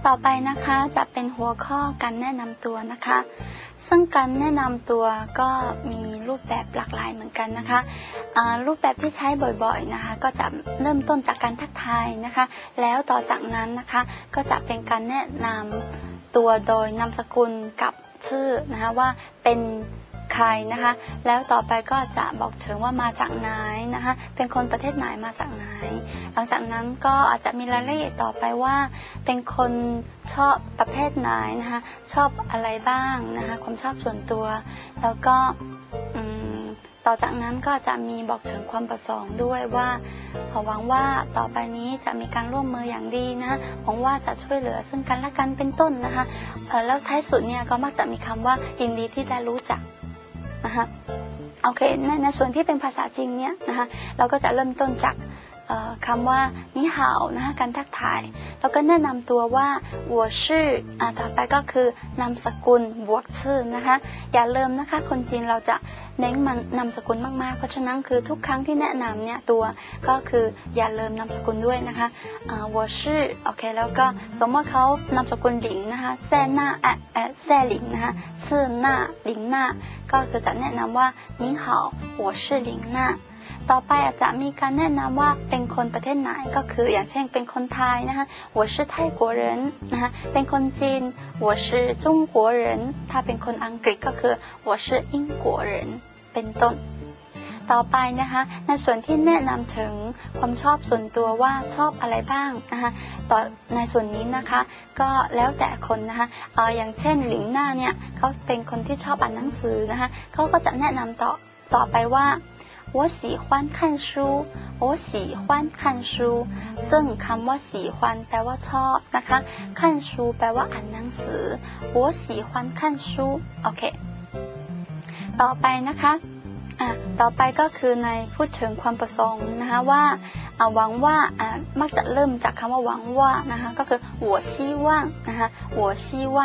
ต่อไปนะคะจะเป็นหัวข้อการแนะนำตัวนะคะซึ่งการแนะนำตัวก็มีรูปแบบหลากหลายเหมือนกันนะคะรูปแบบที่ใช้บ่อยๆนะคะก็จะเริ่มต้นจากการทักทายนะคะแล้วต่อจากนั้นนะคะก็จะเป็นการแนะนำตัวโดยนามสกุลกับชื่อนะคะว่าเป็นใครนะคะแล้วต่อไปก็จะบอกถึงว่ามาจากไหนนะคะเป็นคนประเทศไหนมาจากไหนหลังจากนั้นก็อาจจะมีรายละเอียดต่อไปว่าเป็นคนชอบประเภทไหนนะคะชอบอะไรบ้างนะคะความชอบส่วนตัวแล้วก็ต่อจากนั้นก็จะมีบอกถึงความประสงค์ด้วยว่าหวังว่าต่อไปนี้จะมีการร่วมมืออย่างดีนะหวังว่าจะช่วยเหลือซึ่งกันและกันเป็นต้นนะคะแล้วท้ายสุดเนี่ยก็มักจะมีคำว่ายินดีที่ได้รู้จักนะคะโอเคในส่วนที่เป็นภาษาจีนเนี่ยนะคะเราก็จะเริ่มต้นจากคำว่านี่ฮาวนะคะการทักทายแล้วก็แนะนำตัวว่า我是ต่อไปก็คือนามสกุลบวกชื่อนะคะอย่าลืมนะคะคนจีนเราจะเน้นมันนามสกุลมากๆเพราะฉะนั้นคือทุกครั้งที่แนะนำเนี่ยตัวก็คืออย่าลืมนามสกุลด้วยนะคะ我是โอเคแล้วก็สมมติเขานามสกุลหลิงนะคะแซ่หน้าแซ่หลิงนะคะชื่อหน้าหลิงหน้าก็คือจะแนะนำว่า您好我是หลิงหน้าต่อไปอาจจะมีการแนะนำว่าเป็นคนประเทศไหนก็คืออย่างเช่นเป็นคนไทยนะคะ我是泰国人นะคะเป็นคนจีน我是中国人ถ้าเป็นคนอังกฤษก็คือ我是英国人เป็นต้นต่อไปนะคะในส่วนที่แนะนำถึงความชอบส่วนตัวว่าชอบอะไรบ้างนะคะต่อในส่วนนี้นะคะก็แล้วแต่คนนะคะอย่างเช่นหลิงหน้าเนี่ยเขาเป็นคนที่ชอบอ่านหนังสือนะคะเขาก็จะแนะนำต่อไปว่า我喜欢看书我喜欢看书ซึ่งคำว่า喜欢แปลว่าชอบนะคะ看书แปลว่าอ่านหนังสือ我喜欢看书โอเคต่อไปนะคะต่อไปก็คือในพูดถึงความประสงค์นะคะว่าหวังว่ามักจะเริ่มจากคำว่าหวังว่านะคะก็คือ我希望นะคะ我希望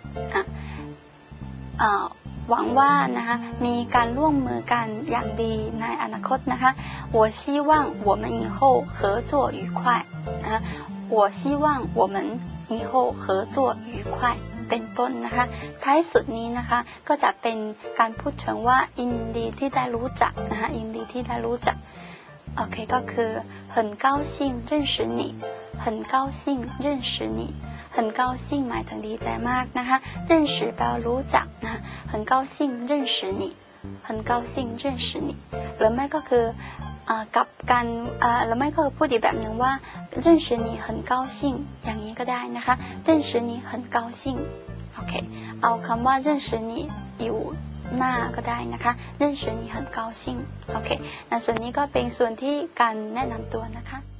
หวังว่านะคะมีการร่วมมือกันอย่างดีในอนาคตนะคะ我希望我们以后合作愉快นะคะ我希望我们以后合作愉快เป็นต้นนะคะท้ายสุดนี้นะคะก็จะเป็นการพูดถึงว่ายินดีที่ได้รู้จักนะคะยินดีที่ได้รู้จักโอเคก็คือ很高兴认识你很高兴认识你很高兴หมายถึงดีใจมากนะคะ认识แปลว่ารู้จักนะ很高兴认识你很高兴认识你หรือไม่ก็คือกับการหรือไม่ก็พูดอีกแบบหนึ่งว่า认识你很高兴อย่างนี้ก็ได้นะคะ认识你很高兴โอเคเอาคำว่า认识你อยู่หน้าก็ได้นะคะ认识你很高兴โอเคส่วนนี้ก็เป็นส่วนที่การแนะนำตัวนะคะ